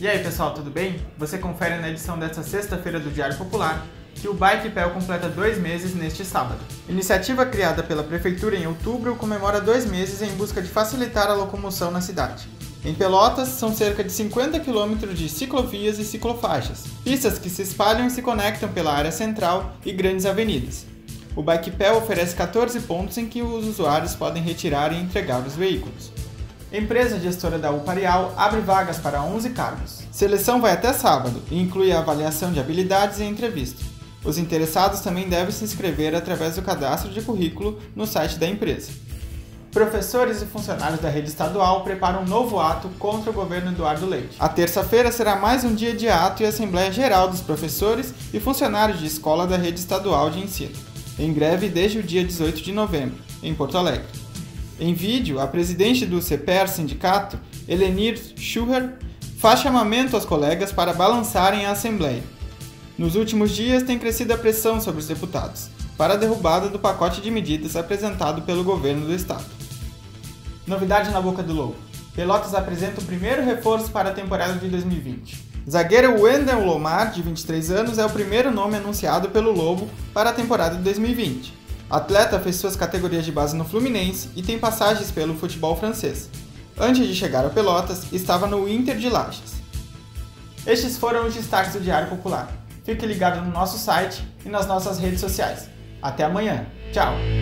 E aí pessoal, tudo bem? Você confere na edição desta sexta-feira do Diário Popular que o Bike-Pel completa 2 meses neste sábado. Iniciativa criada pela Prefeitura em outubro comemora 2 meses em busca de facilitar a locomoção na cidade. Em Pelotas, são cerca de 50 km de ciclovias e ciclofaixas, pistas que se espalham e se conectam pela área central e grandes avenidas. O Bike-Pel oferece 14 pontos em que os usuários podem retirar e entregar os veículos. Empresa gestora da Uparial abre vagas para 11 cargos. Seleção vai até sábado e inclui a avaliação de habilidades e entrevista. Os interessados também devem se inscrever através do cadastro de currículo no site da empresa. Professores e funcionários da rede estadual preparam um novo ato contra o governo Eduardo Leite. A terça-feira será mais um dia de ato e Assembleia Geral dos professores e funcionários de escola da rede estadual de ensino, em greve desde o dia 18 de novembro, em Porto Alegre. Em vídeo, a presidente do CEPER sindicato, Elenir Schuher, faz chamamento aos colegas para balançarem a Assembleia. Nos últimos dias tem crescido a pressão sobre os deputados para a derrubada do pacote de medidas apresentado pelo governo do estado. Novidade na Boca do Lobo. Pelotas apresenta o primeiro reforço para a temporada de 2020. Zagueiro Wendel Lomar, de 23 anos, é o primeiro nome anunciado pelo Lobo para a temporada de 2020. O atleta fez suas categorias de base no Fluminense e tem passagens pelo futebol francês. Antes de chegar a Pelotas, estava no Inter de Lages. Estes foram os destaques do Diário Popular. Fique ligado no nosso site e nas nossas redes sociais. Até amanhã. Tchau!